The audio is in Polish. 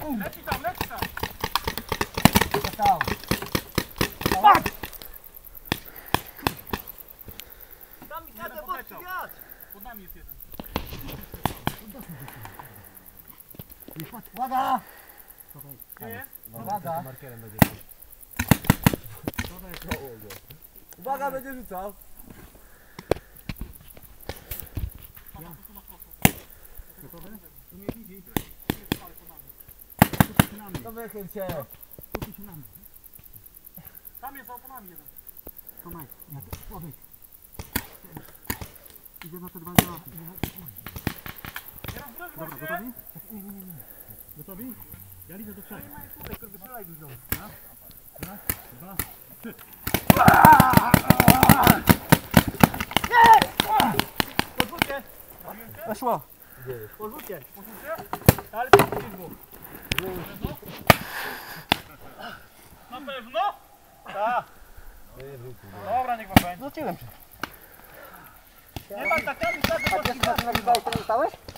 Leci tam, leci tam. Został. Patrz! Tam mi jadę pod wiatr. Pod nami jest jeden. Uwaga! Gdzie jest? Uwaga! Markerem będzie. Uwaga, będzie rzucał. Gotowe? Tu mnie widzi. To wychyl się. Kupi się nam. Tam jest za oponami jeden. Tomaj, jak człowiek. Idzie na te dwa działki. Dobra, gotowi? Gotowi? Ja idę do przodu. Raz, dwa, trzy. Podrzucie. Weszło. Podrzucie. Ale to jest było. Na pewno? Tak. Dobra, niech wam będzie. Wróciłem się. Nie tak, tak, tak, tak, A gdzie na zostałeś?